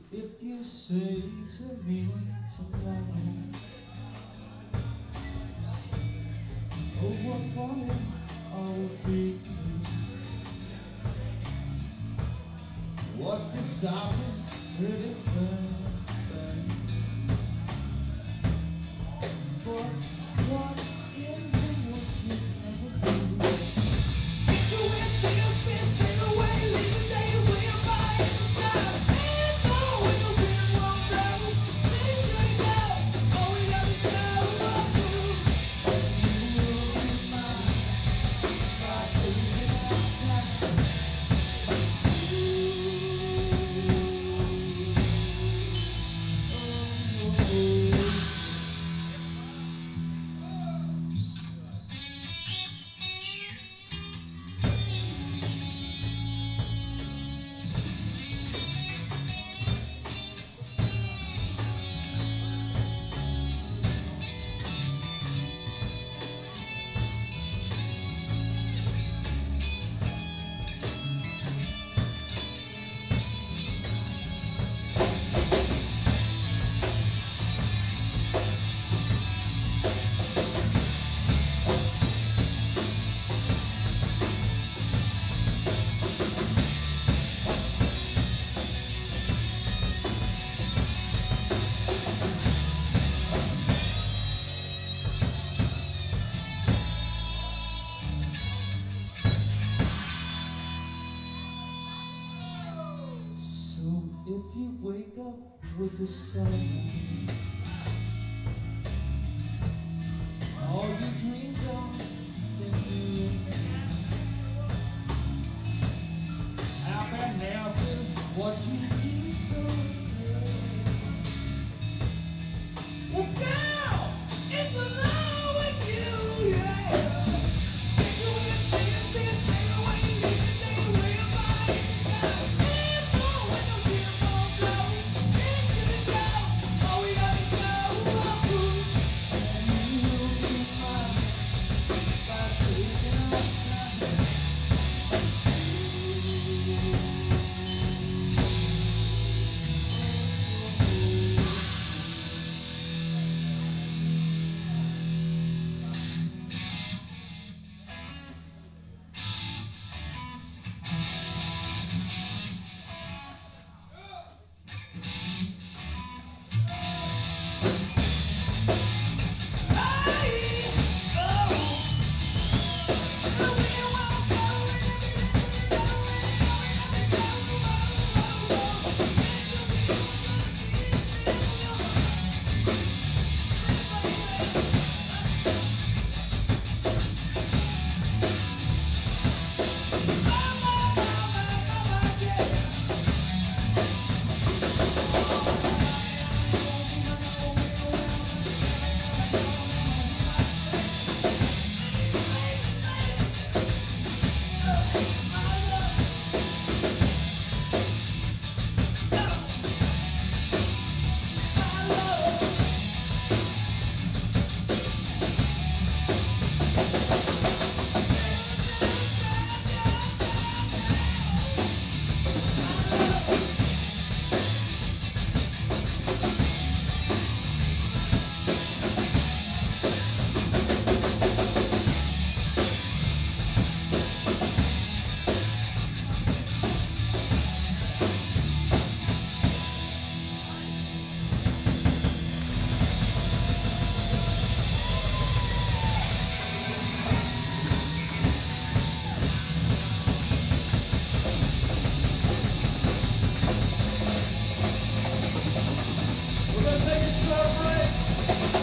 If you say to me tomorrow, oh, what fun I would be. What's the stopping? Let it burn. But what is it what you never do? Get your wind, sail, spin, sail away, leave the day way up high in the sky. And know when the wind won't blow, then sure you go. All we got is show up. You will be mine by taking our time. If you wake up with the sun, all your dreams are thinking happiness is what you need so bad. Well, girl, it's alone with you, yeah. Get you in, sing it, dance, sing away, leave the day way up high in the sky. And know when the wind won't blow, then should it go. All we got is show up. And you'll be mine by taking our time. We're gonna take a short break.